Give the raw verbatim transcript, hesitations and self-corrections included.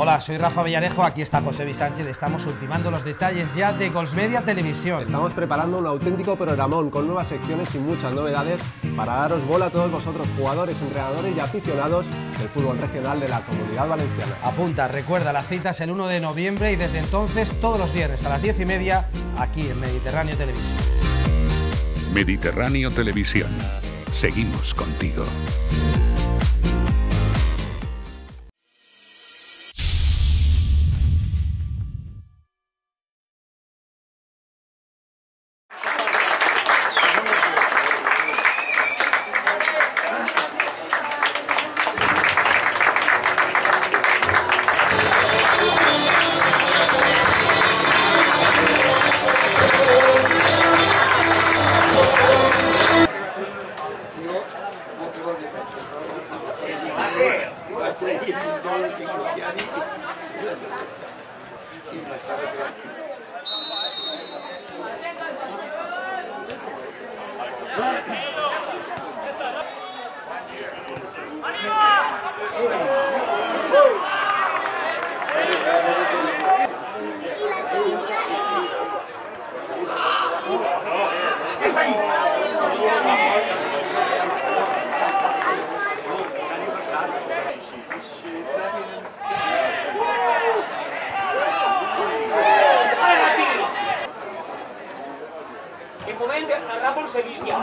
Hola, soy Rafa Villarejo, aquí está José Luis Sánchez. Estamos ultimando los detalles ya de Golsmedia Televisión. Estamos preparando un auténtico programón con nuevas secciones y muchas novedades para daros bola a todos vosotros, jugadores, entrenadores y aficionados del fútbol regional de la Comunidad Valenciana. Apunta, recuerda, la cita es el uno de noviembre y desde entonces todos los viernes a las diez y media aquí en Mediterráneo Televisión. Mediterráneo Televisión. Seguimos contigo. Il moment a Ràpol Sevilla.